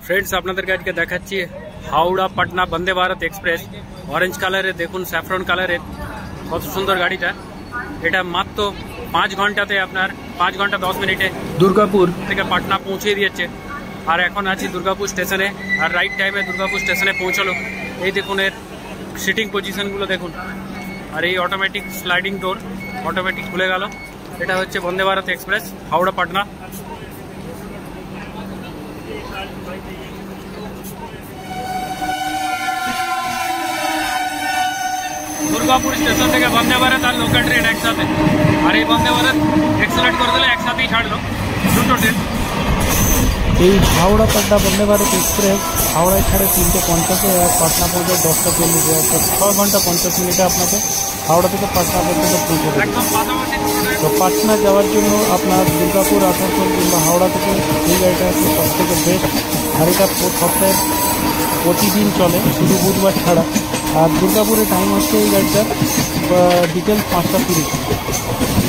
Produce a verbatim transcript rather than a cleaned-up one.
Friends আপনাদেরকে আজকে দেখাচ্ছি হাওড়া পাটনা বন্দে ভারত এক্সপ্রেস অরেঞ্জ কালারের দেখুন স্যাফরন কালারের কত সুন্দর গাড়িটা। এটা মাত্র পাঁচ ঘন্টাতে আপনার পাঁচ ঘন্টা দশ মিনিটে দুর্গাপুর থেকে পাটনা পৌঁছে দিয়েছে। আর এখন আছি দুর্গাপুর স্টেশনে আর রাইট টাইমে দুর্গাপুর স্টেশনে পৌঁছলো। এই দেখুন এর সিটিং পজিশনগুলো দেখুন আর এই অটোমেটিক স্লাইডিং ডোর অটোমেটিক খুলে গেল। এটা হচ্ছে বন্দে ভারত এক্সপ্রেস হাওড়া পাটনা। দুর্গাপুর স্টেশন থেকে বন্দে ভারত আর লোকাল ট্রেন একসাথে, আর এই বন্দে ভারত এক্সেলেট করে দিলে একসাথেই ছাড়লো দুটো ট্রেন। এই হাওড়া পাটনা বন্দে ভারত এক্সপ্রেস হাওড়ায় ছাড়ে তিনটে পঞ্চাশে আর পাটনা পর্যন্ত দশটা চল্লিশে, অর্থাৎ ছ ঘন্টা পঞ্চাশ মিনিটে আপনাকে হাওড়া থেকে পাটনা পর্যন্ত পৌঁছে দেবে। তো পাটনা যাওয়ার জন্য আপনার দুর্গাপুর আসানসোল কিংবা হাওড়া থেকে এই গাড়িটা হচ্ছে সব থেকে বেস্ট। আর এটা সপ্তাহে প্রতিদিন চলে, শুধু বুধবার ছাড়া। আর দুর্গাপুরের টাইম হচ্ছে এই গাড়িটার বিকেল পাঁচটা তিরিশ।